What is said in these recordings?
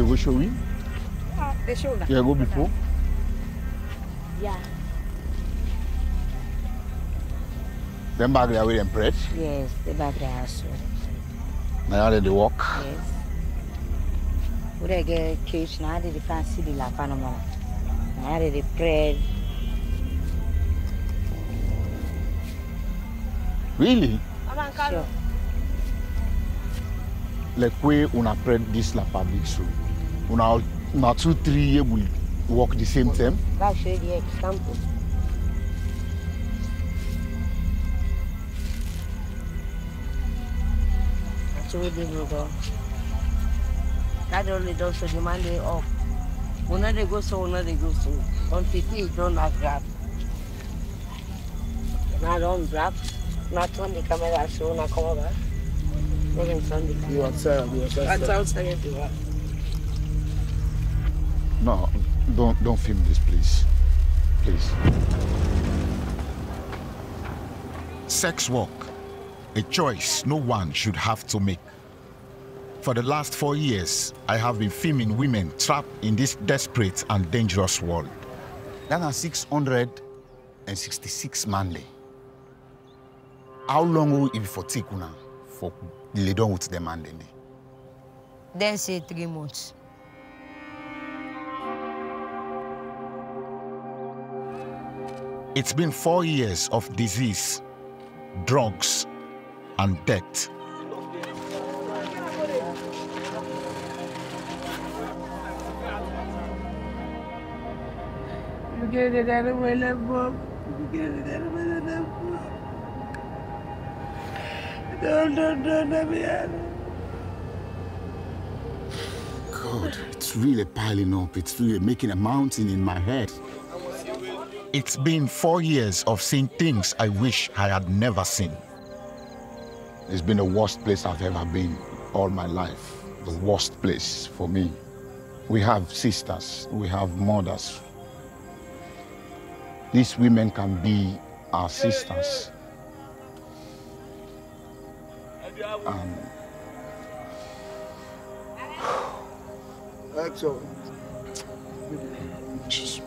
go show me? They show that. Yeah, go before. Yeah. Them back there with them bread? Yes, the back there also. Now they walk? Yes. When they get cage, now they can't see the lap anymore. Now they bread. Really? Sure. Like we una bread this la public so. Una 2-3 years will work the same time. I'll show you the example. That's what they do. That only does so the Monday off. When they go so, when they go so. On PT, don't have grab. Now don't grab. Not on the camera, so not come over. You outside, That's outside the work. No, don't film this, please. Please. Sex work, a choice no one should have to make. For the last 4 years, I have been filming women trapped in this desperate and dangerous world. That are 666 manly. How long will it be for take una for lay down with them and then? Then say 3 months. It's been 4 years of disease, drugs, and death. God, it's really piling up. It's really making a mountain in my head. It's been 4 years of seeing things I wish I had never seen. It's been the worst place I've ever been all my life. The worst place for me. We have sisters, we have mothers. These women can be our sisters. Action. Just...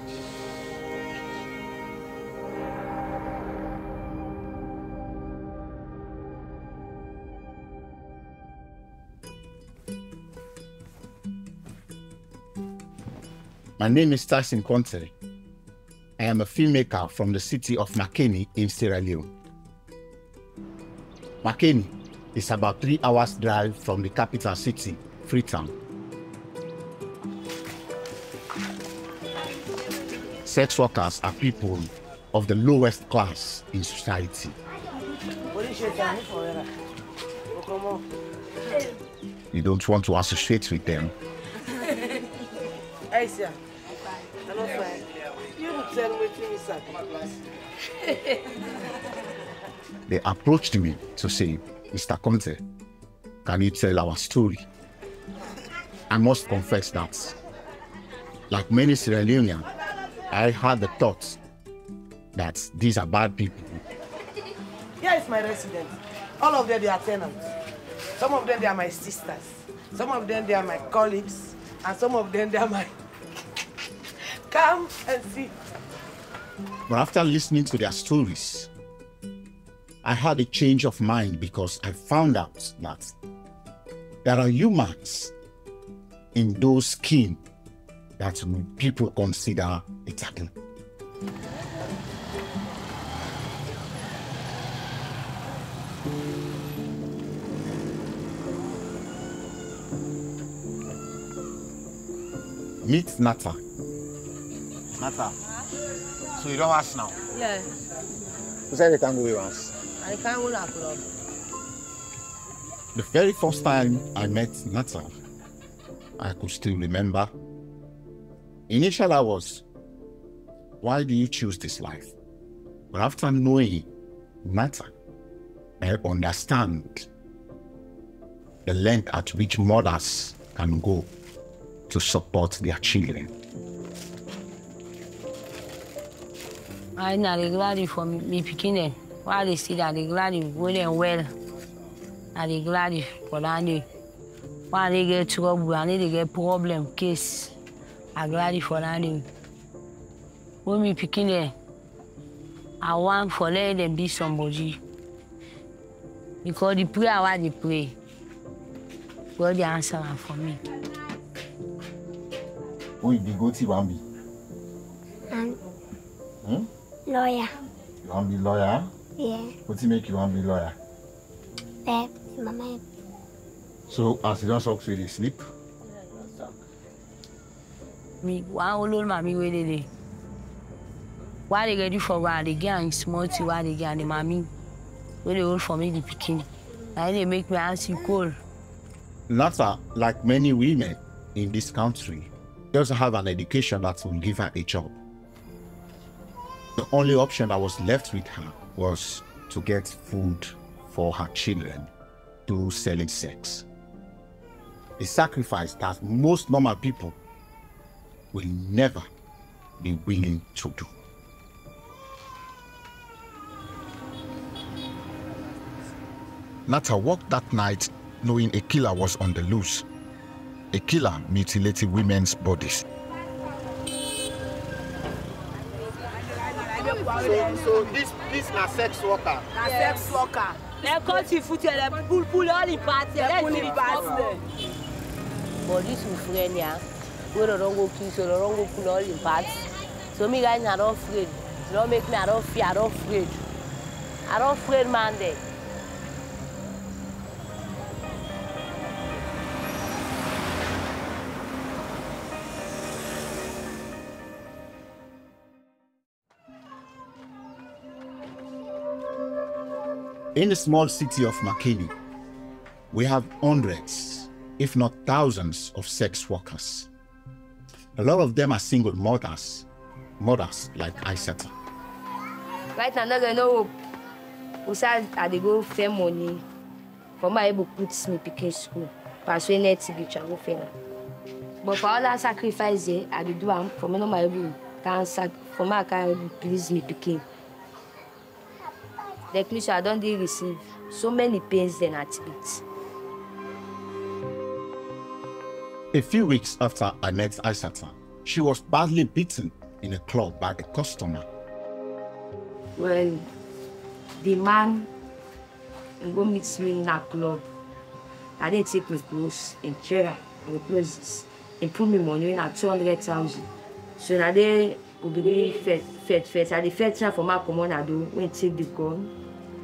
My name is Tyson Conteh. I am a filmmaker from the city of Makeni in Sierra Leone. Makeni is about 3 hours drive from the capital city, Freetown. Sex workers are people of the lowest class in society. You don't want to associate with them. They approached me to say, Mr. Conteh, can you tell our story? I must confess that, like many Sierra Leoneans, I had the thought that these are bad people. Here is my resident. All of them, they are tenants. Some of them, they are my sisters. Some of them, they are my colleagues. And some of them, they are my... Come and see. But after listening to their stories, I had a change of mind because I found out that there are humans in those schemes that people consider attacking. Meet Nata. Nata, so you don't ask now? Yeah. Who said they can't go with us? I can't go up. The very first time I met Nata, I could still remember. Initially I was, why do you choose this life? But after knowing Nata, I understand the length at which mothers can go to support their children. I'm not glad for me picking. While they see that they glad well and well. And they glad for Landy. When they get trouble, and they get problem, case, I'm glad for that. When me picking there, I want for let them be somebody. Because the prayer what they pray, God the answer for me. Who is the go-to Bambi? Lawyer. You want to be lawyer? Yeah. What do you make you want to be lawyer? Mama. So, as you don't talk to you, sleep? Me, one old mommy where they why they get you for what they get and small to why they get and the mommy where they hold for me the picking. And they make me ask you cold. Nata, like many women in this country, she also have an education that will give her a job. The only option that was left with her was to get food for her children through selling sex. A sacrifice that most normal people will never be willing to do. Nata walked that night knowing a killer was on the loose. A killer mutilated women's bodies. So this na sex worker. Na sex worker. They cut your foot and they pull all the parts. They pull the parts. But this is friend here. We don't go kill, so don't go pull all the parts. So me guys are not afraid. Don't make me I don't fear, I don't afraid. I don't afraid man there. In the small city of Makeni, we have hundreds, if not thousands, of sex workers. A lot of them are single mothers like Aisata. Right now, I know who said I go fair money for my able to put me picking school. Persuaded to be travel fair. But for all that sacrifice, I do am for me no my able can for my can please me picking. The police I don't receive so many pains than at it. A few weeks after I met Aisata, she was badly beaten in a club by a customer. Well, the man go meet me in a club. I didn't take my clothes in chair and clothes and put me money in at 200,000. So now they will be fed. I the first time for my command I do when take the gun.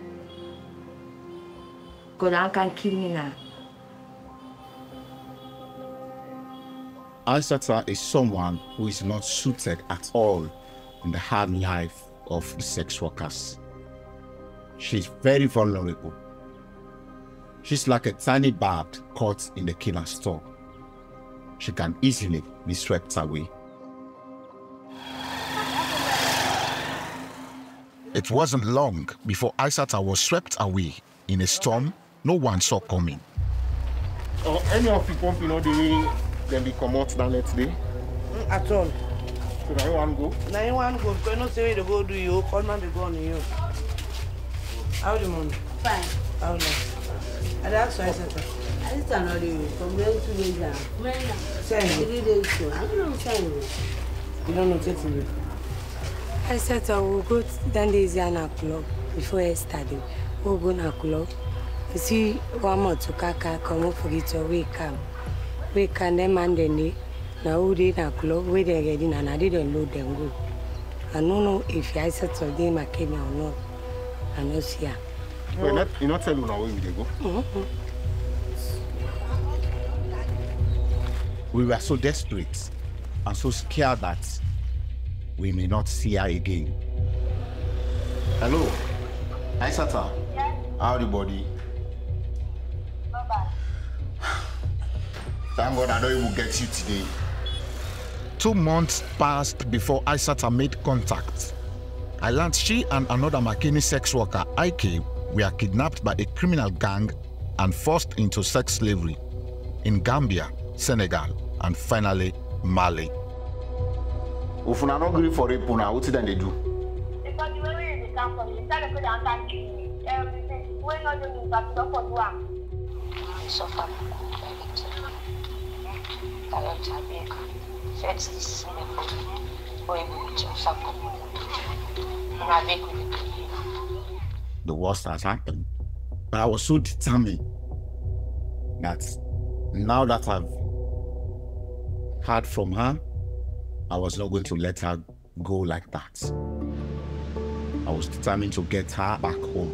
God I can kill me now. Aisata is someone who is not suited at all in the hard life of sex workers. She's very vulnerable. She's like a tiny bird caught in the killer's store. She can easily be swept away. It wasn't long before Aisata was swept away in a storm no one saw coming. Any of the company know the way them be come out that next day? At all. So now you want to go? Now you want to go because no say they go do you, call man they go on you. How the money? Fine. How much? I ask you, Aisata. I just don't know you from there to there. Send 3 days so I don't know send you. You don't know what to do. Aisata will go down the Ziana club before yesterday. We'll go to club. You see one more to kaka come up for it or wake up. Wake and them and then now who did a club where they get in and I didn't load them go. I don't know if Aisata did Makeni or not. I know see her. You not tell you now where we go? We were so desperate and so scared that we may not see her again. Hello, Aisata. Yes. Howdy, body? Not bad. Thank God I know it will get you today. 2 months passed before Aisata made contact. I learned she and another Makeni sex worker, IK, were kidnapped by a criminal gang and forced into sex slavery in Gambia, Senegal, and finally Mali. If you not agree for rape, what did they do? Because the way they come from, they start to put down and kill me. Everything. When not doing that, don't for one. suffer everything. I went to America. First this the worst has happened. But I was so determined that now that I've heard from her, I was not going to let her go like that. I was determined to get her back home.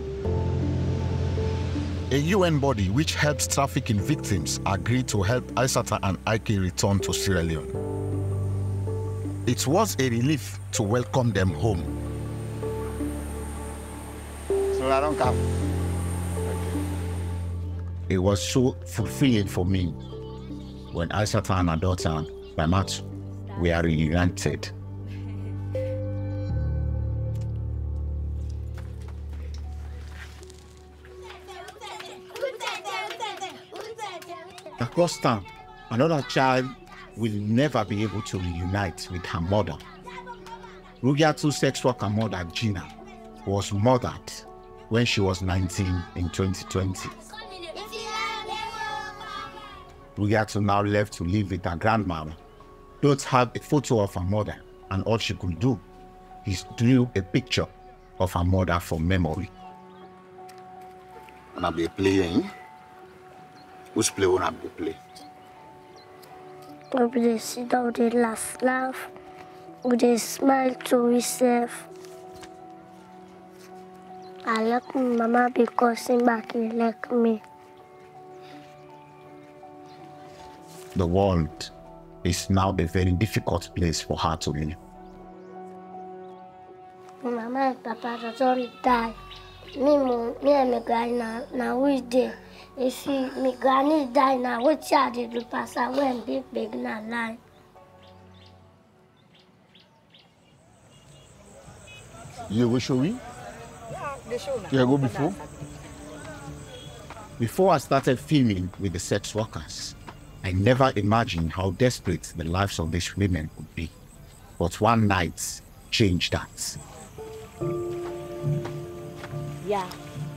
A UN body which helps trafficking victims agreed to help Aissata and Ike return to Sierra Leone. It was a relief to welcome them home. So I don't come. It was so fulfilling for me when Aissata and her daughter, by March, we are reunited. Across town, another child will never be able to reunite with her mother. Rugiatu sex worker mother Gina was murdered when she was 19 in 2020. Rugiatu now left to live with her grandmother. Don't have a photo of her mother, and all she could do is drew a picture of her mother for memory. When I be playing, who's play when I be play? We dey sit down, we dey laugh, we dey smile to ourselves. I like my mama because she like me. The world is now a very difficult place for her to live. My mama and papa don't die. Me and my granny now we there. If my granny die now, what child did you pass away and big na lie? You go show me? Yeah, they show now. You go before? Before I started filming with the sex workers, I never imagined how desperate the lives of these women would be. But one night changed that. Yeah.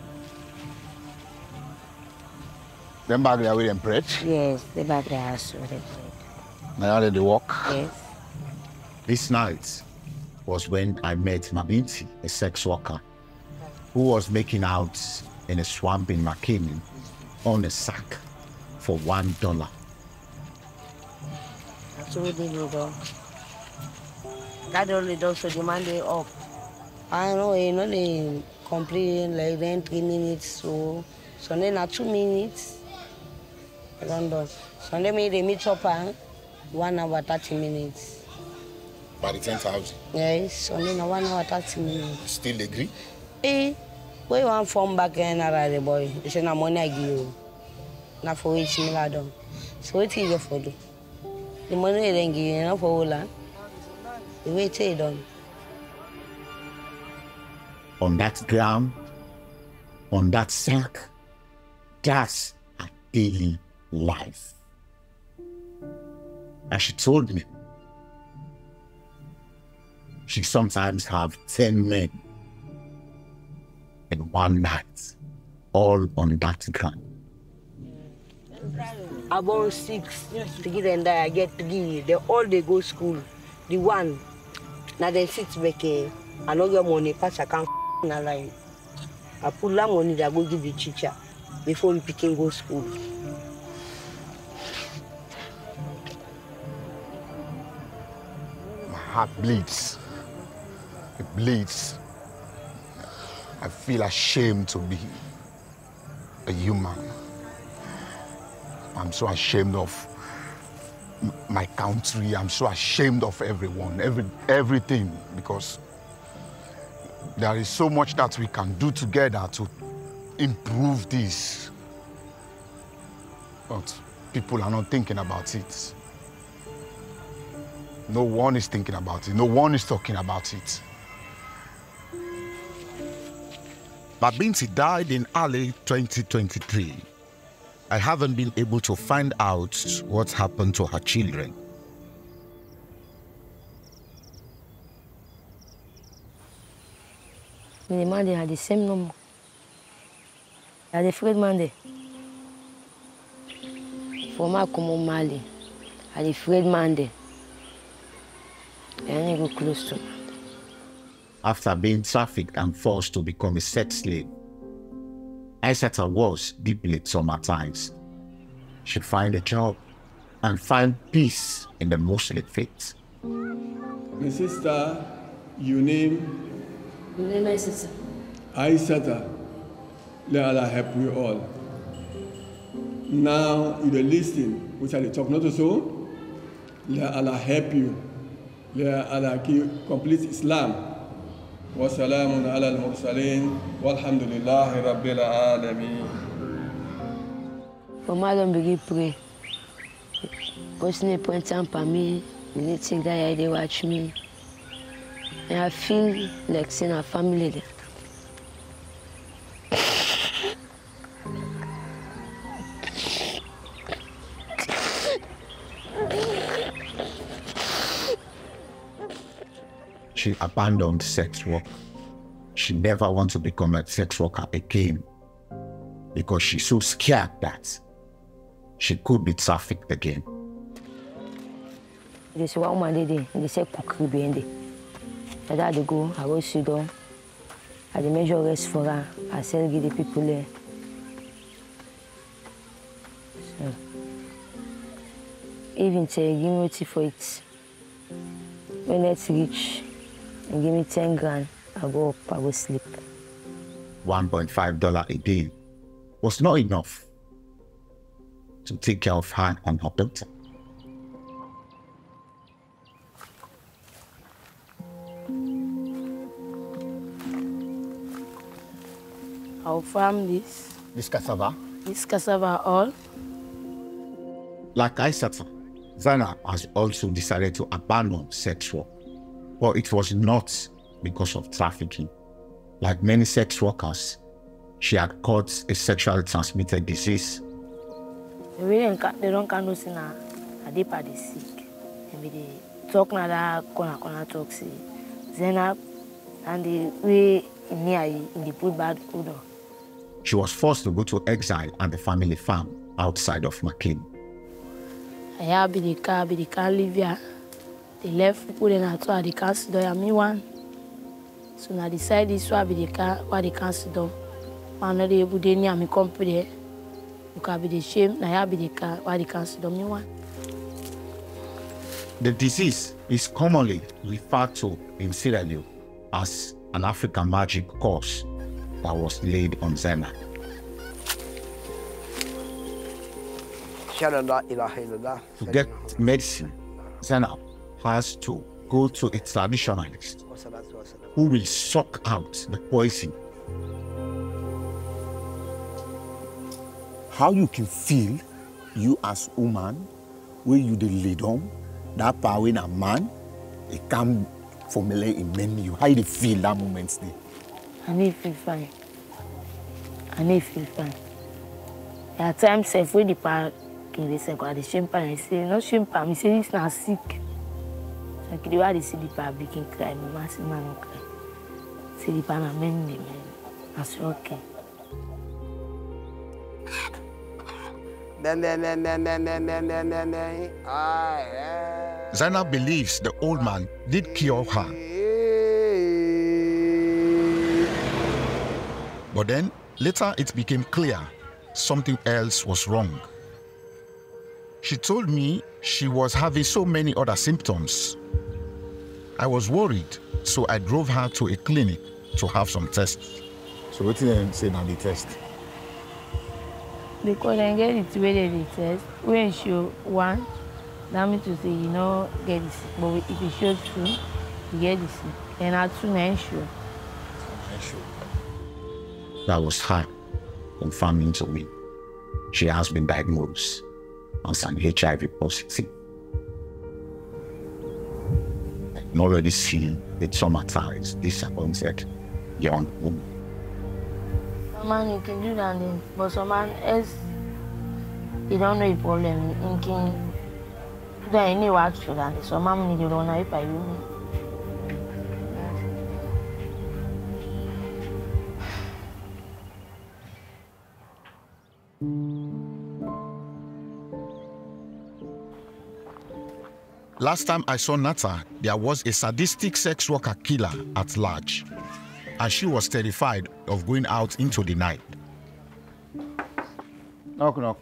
Them bag there with them bread? Yes, the back there has to bread. Now they walk? Yes. This night was when I met Mabinti, a sex worker, who was making out in a swamp in Makeni on a sack for $1. So we did it all. God only does so demand it up. I know, they complete like then 3 minutes, so then at 2 minutes, I don't know. So then they meet up 1 hour 30 minutes. By the 10,000? Yes, so then 1 hour 30 minutes. Still agree? Eh, we want from back and the boy. They say, no money I give you. Not for which me I done. So what is it for do? The money they give you, not for all that. The way it's done. On that ground, on that sack, that's a daily life. And she told me, she sometimes have 10 men in one night, all on that ground. About 6 to give them that I get 3. They all they go school. The one, now they sit back here. I don't get money, pass I can't line. I pull that money that I go give the teacher before we pick and go school. My heart bleeds. It bleeds. I feel ashamed to be a human. I'm so ashamed of my country. I'm so ashamed of everyone, everything, because there is so much that we can do together to improve this. But people are not thinking about it. No one is thinking about it. No one is talking about it. Mabinti died in early 2023. I haven't been able to find out what happened to her children. The man they had the same number. They had the freed man there. For my come Mali, I the afraid man there. I ain't go close to me. After being trafficked and forced to become a sex slave, Aissata was deeply traumatized. She find a job and find peace in the Muslim faith. My sister, your name? My name is sister. Aissata. Let Allah help you all. Now you listen, which I talk not so. Let Allah help you. Let Allah complete Islam. وسلام على المرسلين والحمد لله رب العالمين. For my don't begin pray. Because no point time for me, you need to take that idea watch me. And I feel like seeing a family there. She abandoned sex work. She never wants to become a sex worker again because she's so scared that she could be trafficked again. They say, what woman did they say cookery behind it. And I go, I go sit down. I measure restaurant, I sell give the people there. So, even say, give me tea for it. When it's rich, and give me 10 grand, I go up, I go sleep. $1.5 a day was not enough to take care of her and her daughter. I'll farm this. This cassava? This cassava all. Like Aissata, Zana has also decided to abandon sex work. But it was not because of trafficking. Like many sex workers, she had caught a sexually transmitted disease. They don't can see na they are sick. And they talk na that corner talk see. Zena and the way near in the put bad odor. She was forced to go to exile at the family farm outside of Makeni. I be the car live here. They left people in at all, they can't sit down, me one. So now decide this will be the car where they can't sit down. Man, not able to near me company. You can be the shame, now I be the car where they can't sit down, me one. The disease is commonly referred to in Sierra Leone as an African magic curse that was laid on Zena. To get medicine, Zena has to go to a traditionalist who will suck out the poison. How you can feel, you as woman, where you the lead on, that power in a man, it can formulate in menu. How you feel that moment there? I need feel fine. There are times if we depart, they say, God, the shame, I say, no shame, I say, it's not sick. So I can see the public can cry, my massive man cry. See the pan amend them, that's okay. Zainab believes the old man did cure her. But then, later it became clear something else was wrong. She told me she was having so many other symptoms. I was worried, so I drove her to a clinic to have some tests. So what did they say now the test? Because I get it where they test. When show one, that means to say you know get this. But if you show two, you get this. And at two, I sure. That was her confirming to me she has been diagnosed as an HIV positive. I can already see the traumatized, disappointed young woman. Some man you can do that then, but some man else, you don't know the problem. You can do that any work for that. Some man need to run away by you. Last time I saw Nata, there was a sadistic sex worker killer at large, and she was terrified of going out into the night. Knock, knock.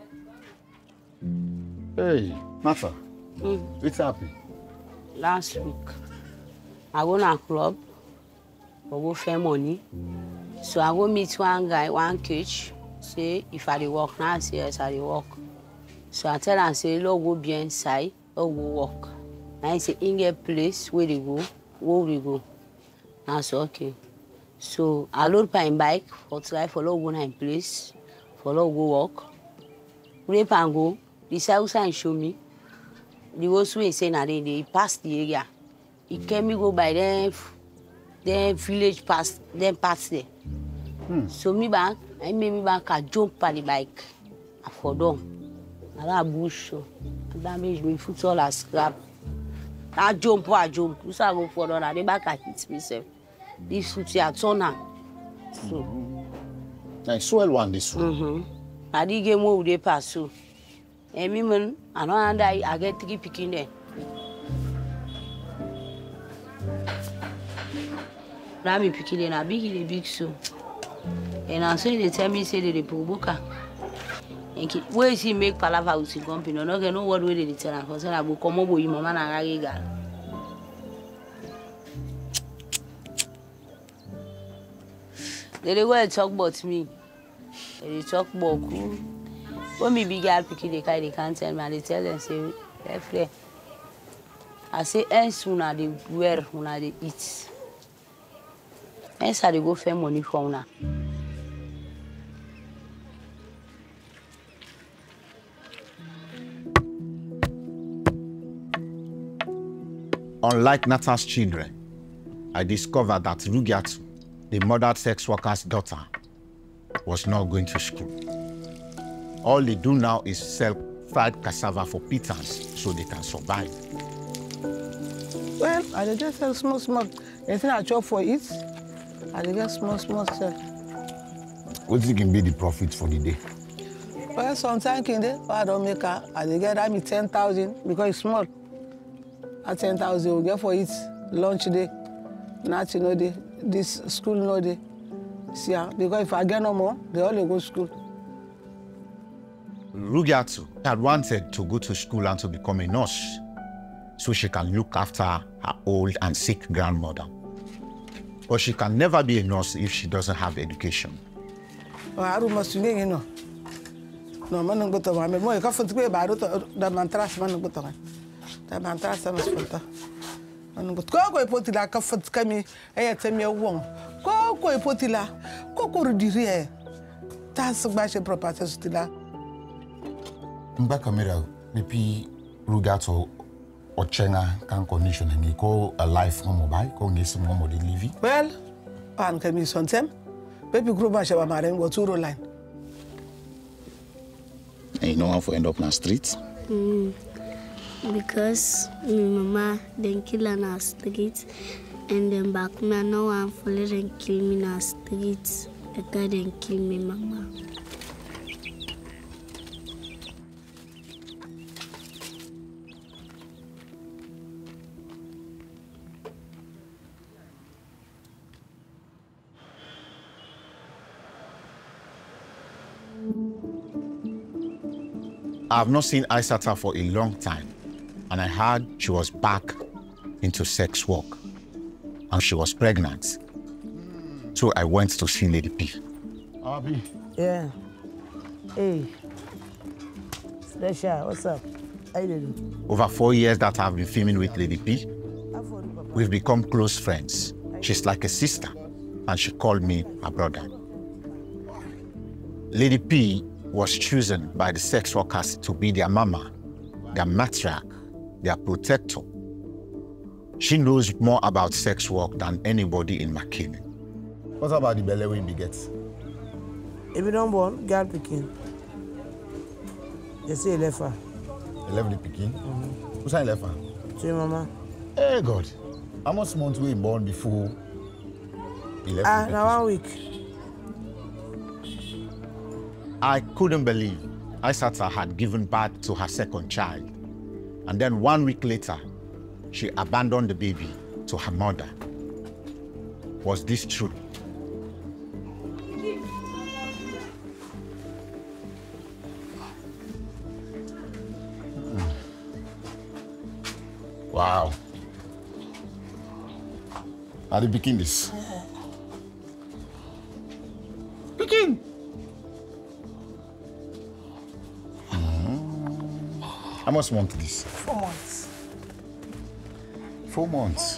Hey, Nata. What's happening? Last week, I go to a club, I go fair money. So I go meet one guy, one coach, say, if I dey work now, I say, yes, I dey work. So I tell him, say, look, go be inside, or go walk. And he say, in get place, where they go, where we go. And I say, okay. So I load my bike, for try, for look, go in place, for look, go walk. Rape and go, the side show me. The host way say na they pass the area. He came me go by them village past them pass there. So me back, I made me back I jump on the bike. I fall down. And that bush so damage me foot all a scrap. I jump. So I go fall down and the back I hit myself. This foot here turn now. So I swell one this one. I did get more with the pass so. And me man, I know I get 3 picking there. Now me picking there, I big so. And I say they tell me say they provoke. And where is he make palava with the company? No get no word where they tell her. Cause I go come over with mama na gaga. They go and talk about me. They talk about who. When me big girl picking they can't tell me, and they tell them, say, left there. I say, else una they wear, una they eat. Else I they go fair money for una. Unlike Nata's children, I discovered that Rugiatu, the murdered sex worker's daughter, was not going to school. All they do now is sell fried cassava for pittance so they can survive. Well, I just sell small. Anything I chop for it, I get small sell. What can be the profit for the day? Well, sometimes in there, I don't make I get that me 10,000 because it's small. At 10,000, we get for it lunch day, nothing no day, this school no day. See, because if I get no more, they only go to school. Rugiatu had wanted to go to school and to become a nurse so she can look after her old and sick grandmother. But she can never be a nurse if she doesn't have education. I must you know. No, man, go to my mother. Go for to be bad. The mantras, man, go to my. The mantras, man, go. Man, go put it like a foot coming. I tell me a wong. Go put it like. Go redirect. That's a bad property still. Mba kamera maybe Rugiatu or China can condition and call a life home mobile, call this mom de living. Well, and can be sometime. Baby group much about my go to line. And you know how to end up in the streets? Because my mama then kill on the street and then back me no one follow and kill me in the street. The guy then kill me mama. I have not seen Aisata for a long time, and I heard she was back into sex work, and she was pregnant. So I went to see Lady P. Abi. Yeah. Hey. Special, what's up? How you doing? Over 4 years that I've been filming with Lady P, we've become close friends. She's like a sister, and she called me her brother. Lady P was chosen by the sex workers to be their mama, their matriarch, their protector. She knows more about sex work than anybody in Makeni. What about the belly when you get? If you don't born, girl picking. They say left her. You left the picking? Who's I left her? To your mama. Hey God, how much months were you born before you left? Now 1 week. I couldn't believe Aisata had given birth to her second child. And then 1 week later, she abandoned the baby to her mother. Was this true? Wow. Are they picking this? Picking. How much month this? 4 months. 4 months.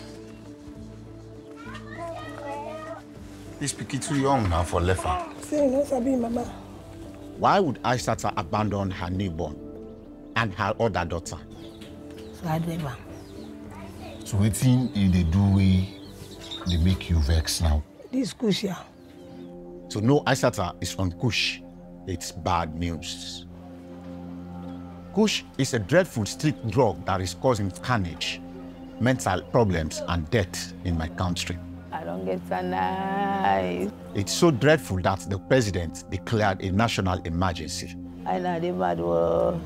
This picky too young now for Lefa. Say, no, Sabi, Mama. Why would Aisata abandon her newborn and her other daughter? So I drive her. So what thing they do way they make you vex now? This Kush here. To know Aisata is on Kush, it's bad news. Kush is a dreadful street drug that is causing carnage, mental problems, and death in my country. I don't get so nice. It's so dreadful that the president declared a national emergency. I know the bad word.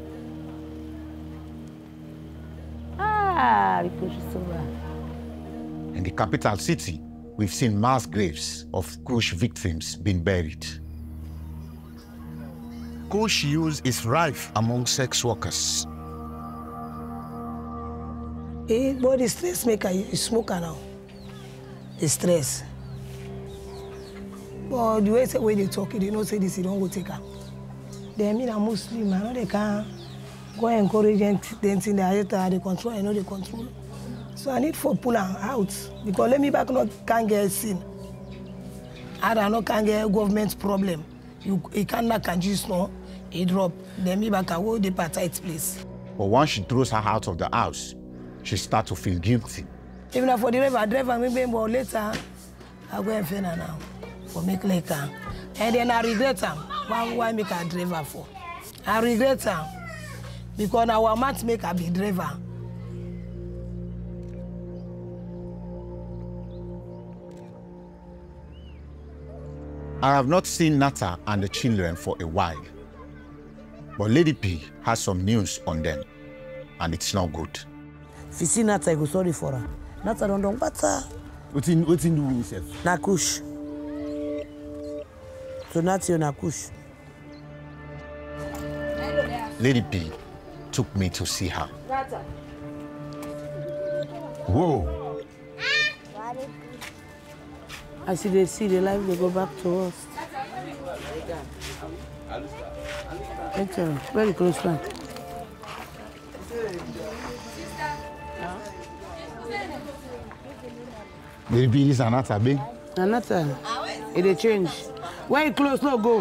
The Kush is so bad. In the capital city, we've seen mass graves of Kush victims being buried. Kush use is rife among sex workers. But the stress maker is smoker now. The stress. But the way they talk, they don't say this, you don't go take her. They mean a Muslim, I know they can't go encourage them in the they control, I know they control. So I need for pull her out. Because let me back not can't get seen. I don't know can't get government problem. You can't just know a drop. Then me back I will the tight place. But once she throws her out of the house, she starts to feel guilty. Even for the driver, maybe more later, I go and find her now for make later. And then I regret her. Why make her driver for? I regret her because our match make her be driver. I have not seen Nata and the children for a while. But Lady P has some news on them, and it's not good. If you see Nata, I go sorry for her. Nata don't know better. What's in do himself? Na Kush. So Nata na Kush. Lady P took me to see her. Whoa. I see the life, they go back to us. Very close friend. Lady P is Anata, big. Anata, it change. When you close, no go.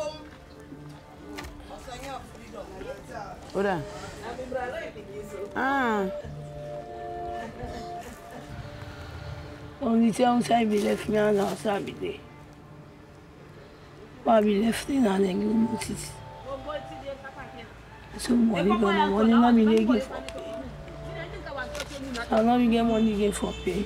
Hold on. Only time I be left me and outside be there. But I be left in and then you notice. So money not be there give for pay. I not be get money give for pay.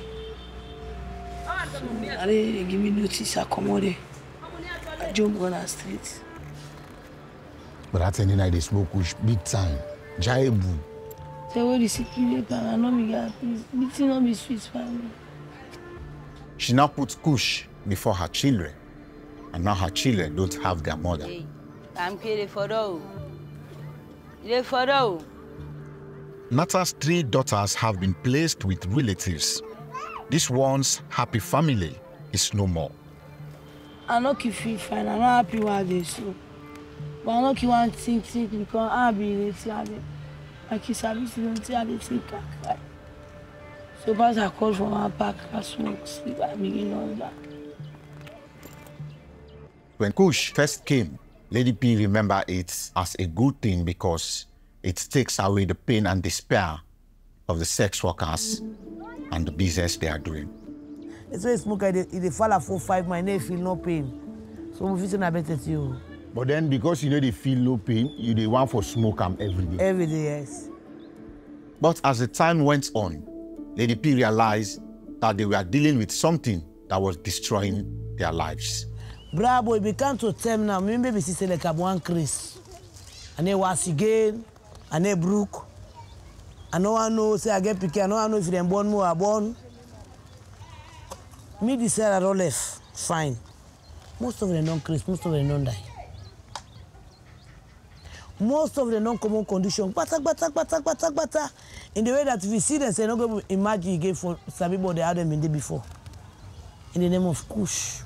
So they give me notice I come out there. I jump on the street. But that's any night they smoke Kush big time. Jaibu. So what is it? I know me get this not be sweet for me. She now puts Kush before her children, and now her children don't have their mother. Hey, I'm kidding for those. For those. Nata's 3 daughters have been placed with relatives. This once happy family is no more. I know you feel fine. I'm not happy with this. But I know you want to think because I be ready. Like you said, you don't think I so as I call from my back, I smoke, sleep, I begin on that. When Kush first came, Lady P remembered it as a good thing because it takes away the pain and despair of the sex workers and the business they are doing. It's why smoke, they fall at 4-5, my name feel no pain. So I'm feeling better to you. But then because you know they feel no pain, you they want for smoke every day. Every day, yes. But as the time went on, Lady P realized that they were dealing with something that was destroying their lives. Bravo, it began to tell me now, maybe we see like one Chris. And they was again, and they broke. I no one know, say I get picky, I no one know if them born more or born. Me decide I don't left, fine. Most of them don't craze, most of them don't die. Most of them don't come on condition, bata. In the way that if you see them, say, no go imagine you gave for some people they had them in there before. In the name of Kush.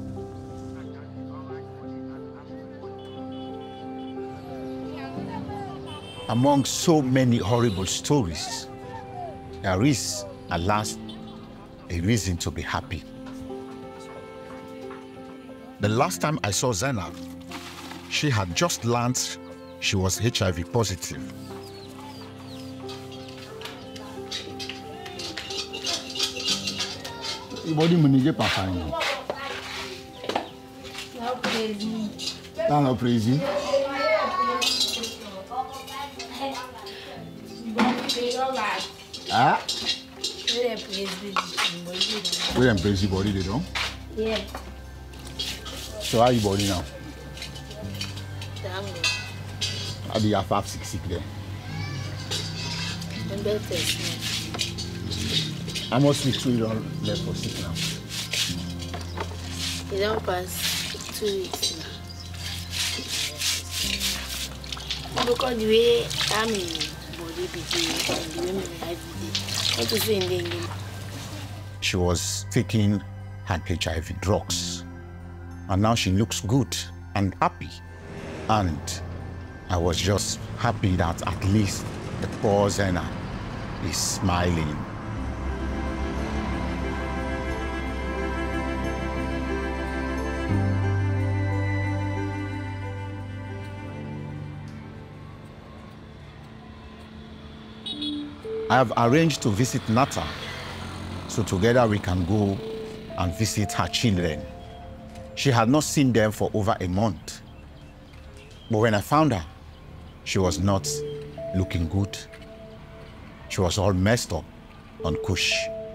Among so many horrible stories, there is, at last, a reason to be happy. The last time I saw Zainab, she had just learned she was HIV positive. Your body manager fine. That's not crazy. Ah? We don't praise the body, they don't? Yeah. So how you body now? How do you have 5, 6 sick there? I'm better. How much weeks you don't left for sick now? You don't pass 2 weeks now. Because the way I'm in body behavior and the way my life is, what to say in the English? She was taking her HIV drugs, and now she looks good and happy. And I was just happy that at least the poor Zena is smiling. I have arranged to visit Nata, so together we can go and visit her children. She had not seen them for over a month. But when I found her, she was not looking good. She was all messed up on Kush.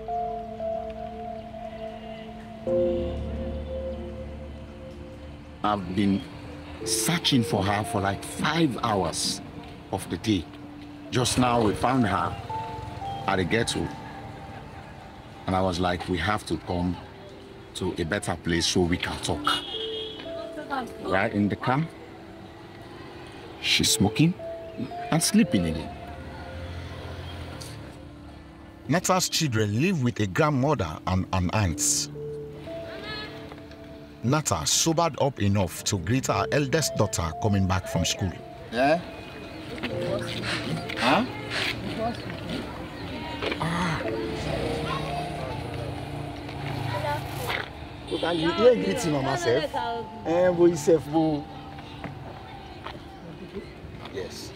I've been searching for her for like 5 hours of the day. Just now we found her at the ghetto. And I was like, we have to come to a better place so we can talk. Right in the car, she's smoking and sleeping in it. Nata's children live with a grandmother and an aunt. Nata sobered up enough to greet her eldest daughter coming back from school. Yeah? Huh? Ah. You ain't greeting mama self. Boy self, boo. Yes.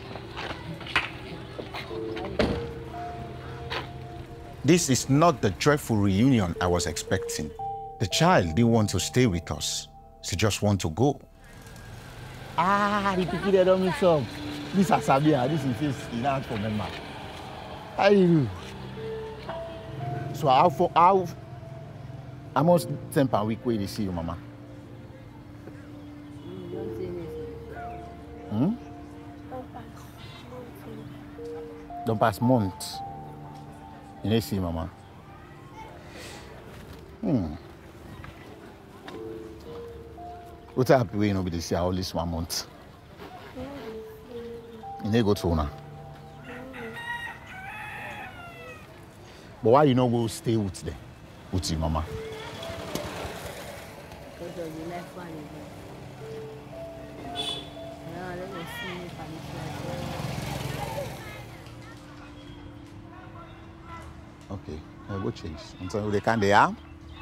This is not the joyful reunion I was expecting. The child didn't want to stay with us. She just wanted to go. Ah, the people that don't mix up. This is Sabia, this is face in out for member. How you do? So how much time per week will they see you, mama? Hmm? Don't pass months. You don't see mama. What type of way you know be see all this 1 month? You need go to now. But why you not go stay with them? With your mama? Because of the life one again. Now let me see if I'm Okay, I'll go change. Until they can they are?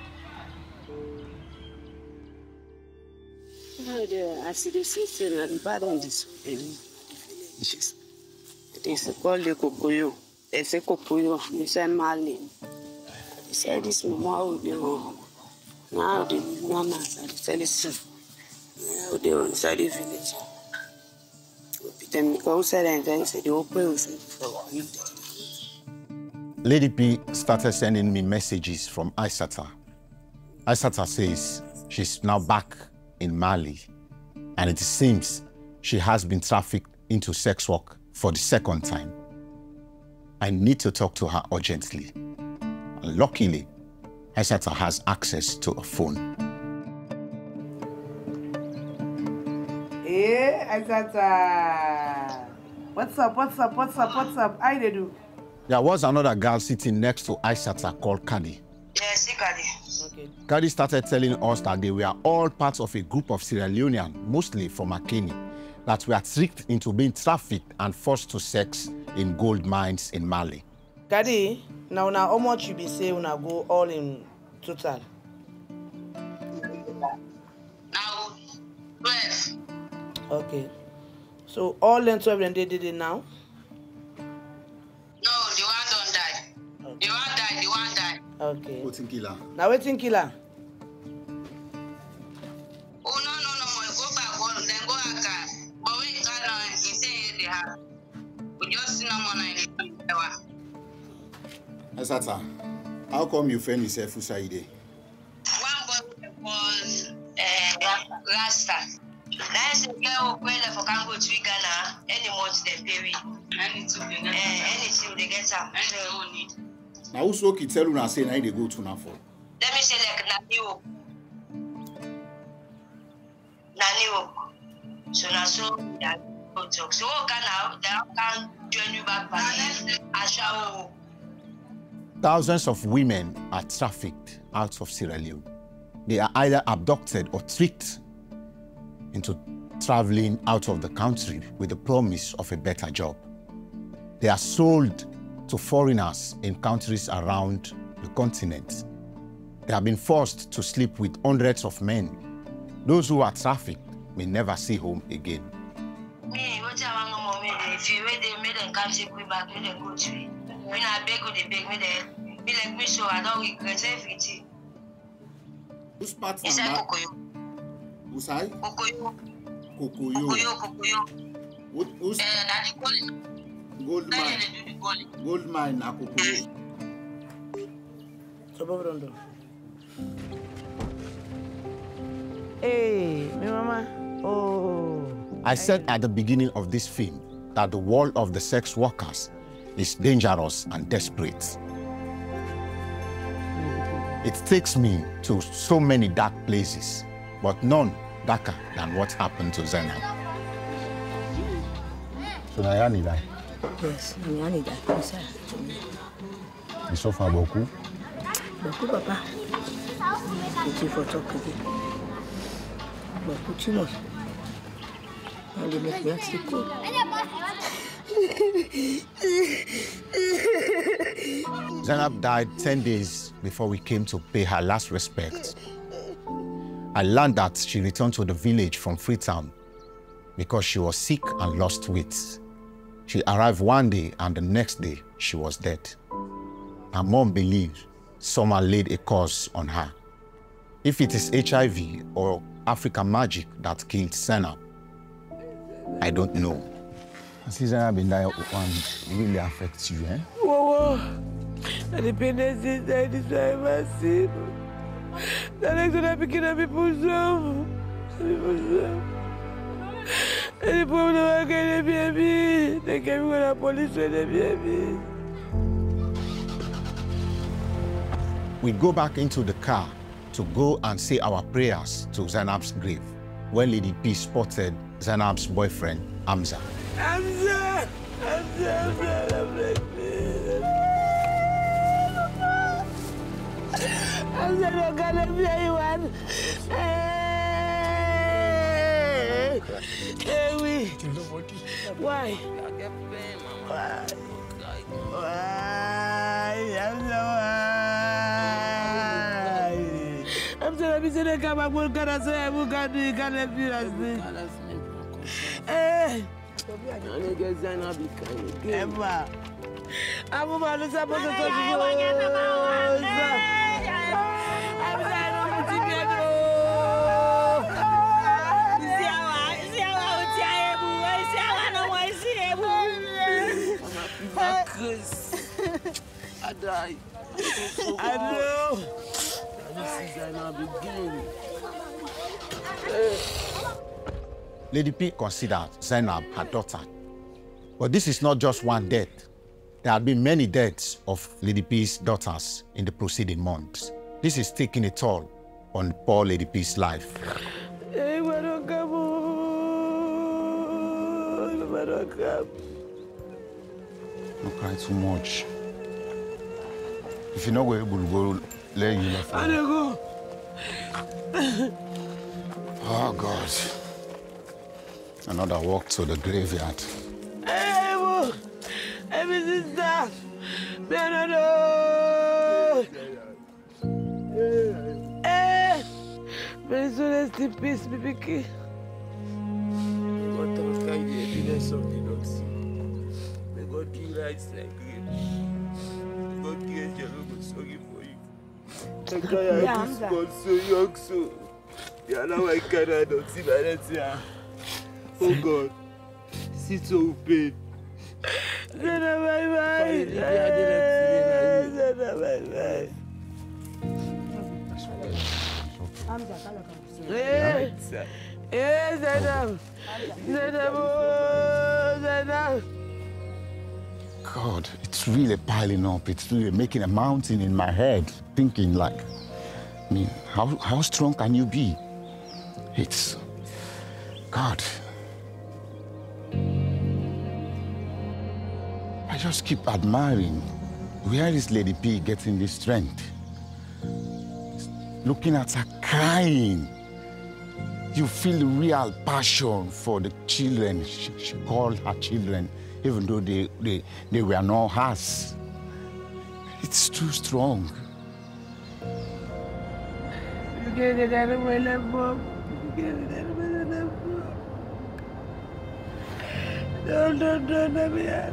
No, I see the sister and the bad on this villages. It is called the Kokoyo. They say Kokoyo, they say Mali. They say this mama will be home. Now the mama are telling us now they are inside the village. Then go outside and then say the open for you. Lady P started sending me messages from Aisata. Aisata says she's now back in Mali, and it seems she has been trafficked into sex work for the second time. I need to talk to her urgently. And luckily, Aissata has access to a phone. Hey, Aissata. What's up? How you do? There was another girl sitting next to Aissata called Kadi. Yes, Kadi. Okay. Kadi started telling us that they were all part of a group of Sierra Leoneans, mostly from Makeni, that were tricked into being trafficked and forced to sex in gold mines in Mali. Kadi, now how much you be say when I go all in total? Now, 12. Okay. So all them 12 and they did it now? No, the one don't die. Okay. The one died. Okay. What's in killer? Now waiting killer. Oh no, go back, then go back. But we can't he say they have. We just see no money in the one. Aissata, how come you friend yourself Usaide? One boy was Rasta. That's a girl who for can go to Ghana any month they pay me. Anything they get up and they own it. Now who's okay tell you say now they go to now for? Let me say like Naniwo. So now so that talk. So can join you back by Ashawo. Thousands of women are trafficked out of Sierra Leone. They are either abducted or tricked into traveling out of the country with the promise of a better job. They are sold to foreigners in countries around the continent. They have been forced to sleep with hundreds of men. Those who are trafficked may never see home again. Me, what I want to if you they made them come take me back, make them go to me. When I beg, they beg me there. Be like me, so I don't regret everything. Whose part is that? Kokoyo. Usai? Kokoyo. Who's gold mine? Gold mine na Kokoyo. Hey, my mama. Oh. I said at the beginning of this film that the world of the sex workers is dangerous and desperate. It takes me to so many dark places, but none darker than what happened to Zainab. So now you need that? Yes, I need that. Yes, sir. You suffer beaucoup? Beaucoup, papa. Il faut talker. Beaucoup, tu m'as. On les met bien, c'est cool. Zainab died 10 days before we came to pay her last respect. I learned that she returned to the village from Freetown because she was sick and lost weight. She arrived one day and the next day she was dead. Her mom believed someone laid a curse on her. If it is HIV or African magic that killed Zainab, I don't know. Since Zainab been there, one really affects you, eh? Whoa. The dependency inside is very massive. The next one I begin to be pushed off. And the problem I get the baby. They came with the police with the baby. We go back into the car to go and say our prayers to Zainab's grave when Lady P spotted Zainab's boyfriend, Hamza. Hamza! I'm not gonna play one. Hey, why? I'm sorry, I'm sorry, come on, we're gonna say, we're gonna do, gonna feel as this. Hey, Emma. I'm about to say, I'm going to talk to I die. I know. This is now beginning. Lady P considered Zainab her daughter. But this is not just one death. There had been many deaths of Lady P's daughters in the preceding months. This is taking a toll on poor Lady P's life. Don't cry too much. If you're not able to go, let you left. Oh God. Another walk to the graveyard. Hey, my sister. Hey, may so rest in peace, baby. God don't carry the evidence of the not sin. May God give rights like grape. God create your logo sorry for you. The guy I was born so young, so yeah, now I cannot see my letter. Oh God, see so pain. Zena, bye-bye. Zena, bye-bye. Hey, Zena. Zena. God, it's really piling up. It's really making a mountain in my head. Thinking like, I mean, how strong can you be? It's, God. I just keep admiring, where is Lady P getting this strength? Looking at her crying, you feel the real passion for the children. She called her children, even though they were not hers. It's too strong. Don't,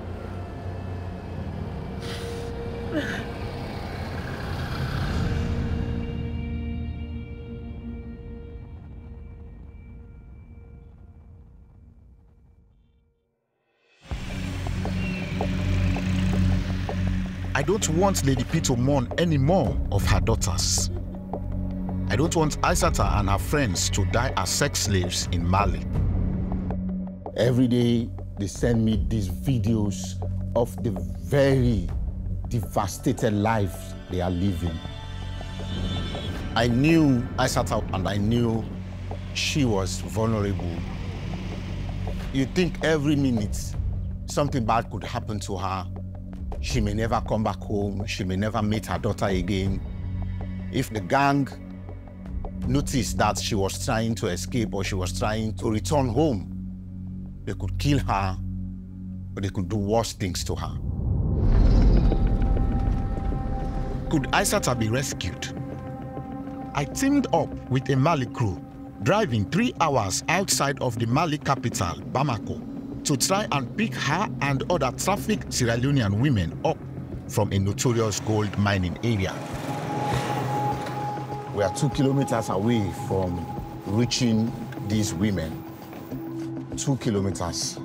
I don't want Lady P to mourn any more of her daughters. I don't want Aissata and her friends to die as sex slaves in Mali. Every day, they send me these videos of the very devastated life they are living. I knew Aissata and I knew she was vulnerable. You think every minute something bad could happen to her. She may never come back home. She may never meet her daughter again. If the gang noticed that she was trying to escape or she was trying to return home, they could kill her or they could do worse things to her. Could Aissata be rescued? I teamed up with a Mali crew, driving 3 hours outside of the Mali capital, Bamako, to try and pick her and other trafficked Sierra Leonean women up from a notorious gold mining area. We are 2 kilometers away from reaching these women. 2 kilometers.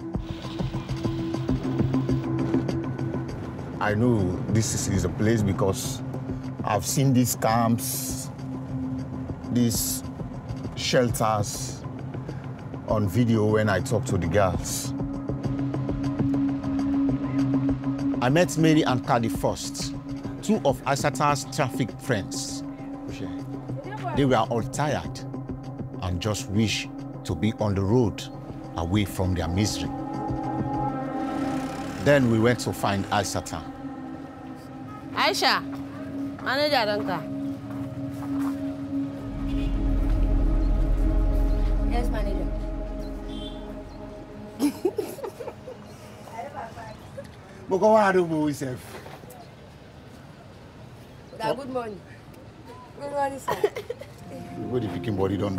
I know this is a place because I've seen these camps, these shelters on video when I talk to the girls. I met Mary and Kadi first, 2 of Aissata's trafficked friends. They were all tired and just wished to be on the road away from their misery. Then we went to find Aissata. Aisha, manager Danka. Yes, manager. But go on, do yourself. Good morning. Good morning, sir. Where the picking body done?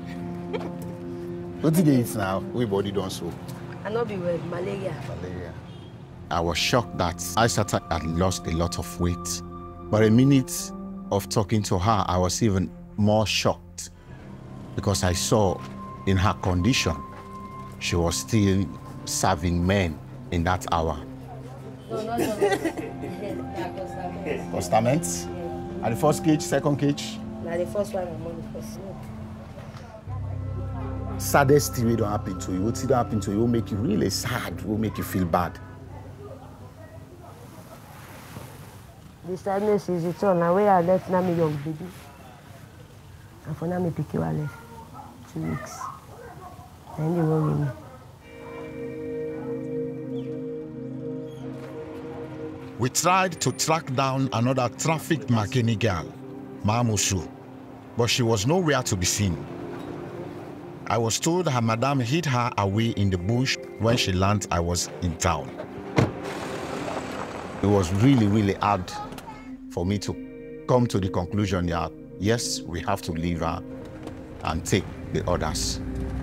What did they eat now? We body done so. I not be well, malaria. I was shocked that Aissata had lost a lot of weight. But a minute of talking to her, I was even more shocked because I saw in her condition, she was still serving men in that hour. No, not Constaments? At the first cage, second cage? Now the first one, I'm on the first. Saddest thing will don't happen to you. What don't happen to you will make you really sad, will make you feel bad. The sadness is it's all. Now where I left now me young baby. And for now me pick you I left 2 weeks. And they worry me. We tried to track down another trafficked Makeni girl, Mamusu, but she was nowhere to be seen. I was told her madam hid her away in the bush when she learned I was in town. It was really, really hard for me to come to the conclusion that, yes, we have to leave her and take the others.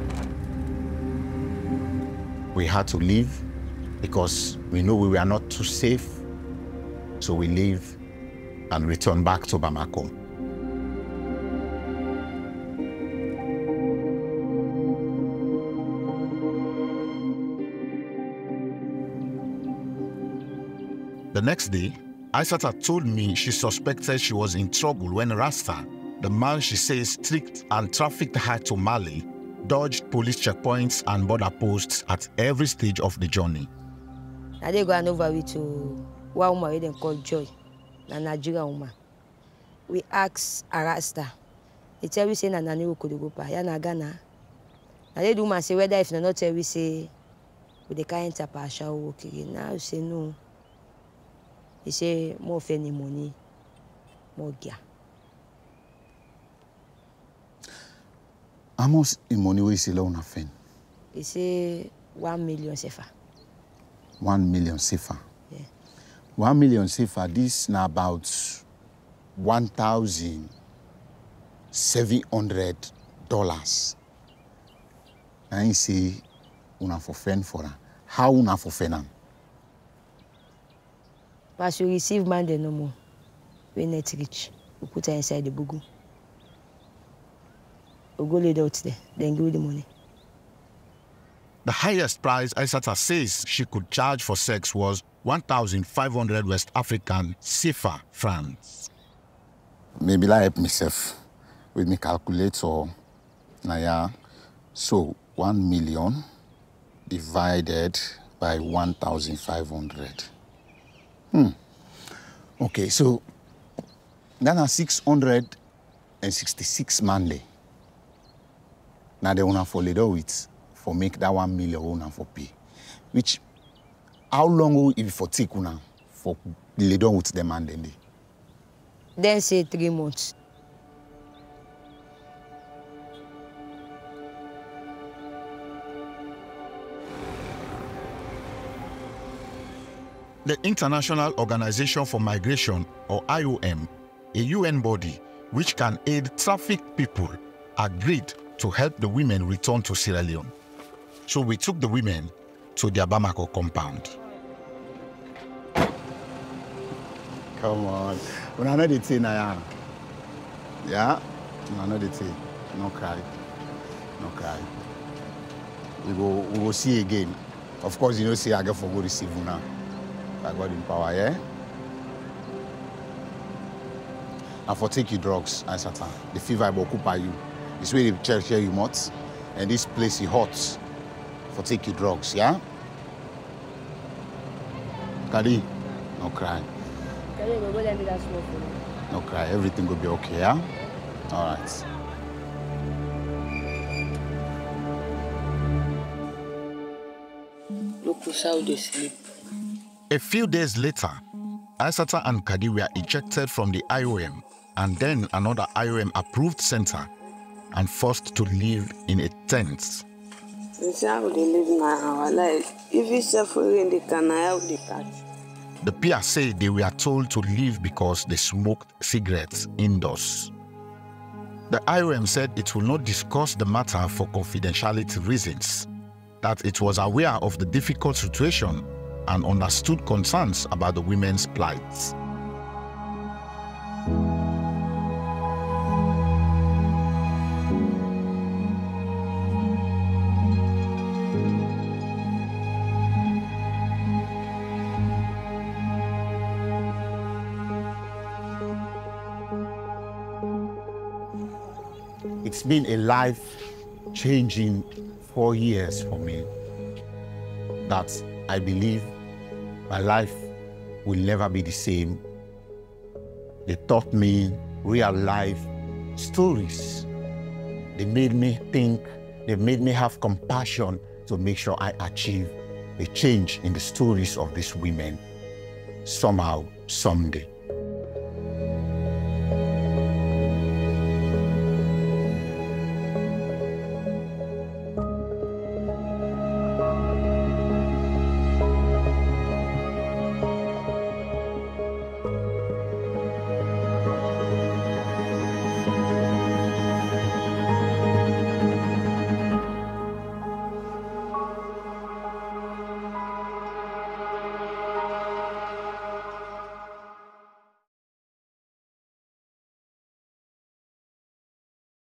We had to leave because we knew we were not too safe. So we leave and return back to Bamako. The next day, Aissata told me she suspected she was in trouble when Rasta, the man she says tricked and trafficked her to Mali, dodged police checkpoints and border posts at every stage of the journey. I did go over with to one woman they called Joy, a Nigerian woman. We asked a Rasta. He tell we say na nani we could go pa, ya na Ghana. Now the woman say whether if not tell we say we the can't enter pa shall work again. Now we say no. He say more of any money, more gear. How much in money we see loan offend? He say 1 million CFA. 1 million CFA. Yeah. 1 million CFA. This now about $1,700. And he say una for fend for her. How una for fend am? As you receive man, they no more. We net rich. We put her inside the bugu. We go lay it out there, then give you the money. The highest price Aissata says she could charge for sex was 1,500 West African CFA francs. Maybe I help myself with my calculator. Now, yeah. So 1 million divided by 1,500. Okay, so that's 666 manly. Now they wanna for little with for make that 1 million una for pay. Which how long will it for take una for little with the man then? Then say 3 months. The International Organization for Migration, or IOM, a UN body which can aid trafficked people, agreed to help the women return to Sierra Leone. So we took the women to their Bamako compound. Come on. When I know the thing, yeah? When I know the thing. No cry. No cry. We go see again. Of course, you know, see I get for go receive now. I got in power, yeah? And for take your drugs, Aissata. The fever will occupy you. This way they share you much. And this place is hot. For take your drugs, yeah? Kadi, no cry. Kadi, go let me that smoke for me. No cry. Everything will be okay, yeah? All right. Look how they sleep. A few days later, Aissata and Kadi were ejected from the IOM and then another IOM-approved center and forced to live in a tent. It's how they live now, our life. If you suffering, they can help the cat. The peers say they were told to leave because they smoked cigarettes indoors. The IOM said it will not discuss the matter for confidentiality reasons, that it was aware of the difficult situation and understood concerns about the women's plight. It's been a life-changing 4 years for me that I believe my life will never be the same They taught me real life stories. They made me think, they made me have compassion to make sure I achieve a change in the stories of these women somehow, someday.